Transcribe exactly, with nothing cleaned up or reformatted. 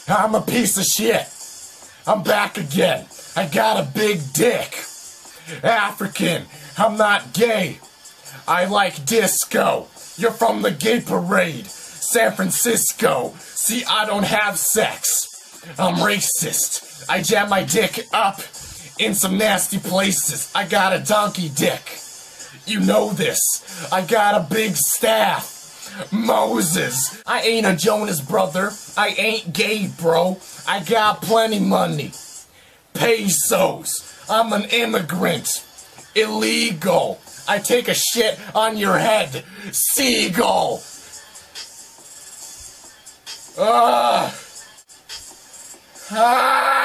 I'm a piece of shit. I'm back again. I got a big dick. African. I'm not gay. I like disco. You're from the gay parade. San Francisco. See, I don't have sex. I'm racist. I jam my dick up in some nasty places. I got a donkey dick. You know this. I got a big staff. Moses. I ain't a Jonas brother. I ain't gay, bro. I got plenty money. Pesos. I'm an immigrant. Illegal. I take a shit on your head. Seagull. Ah. Ah.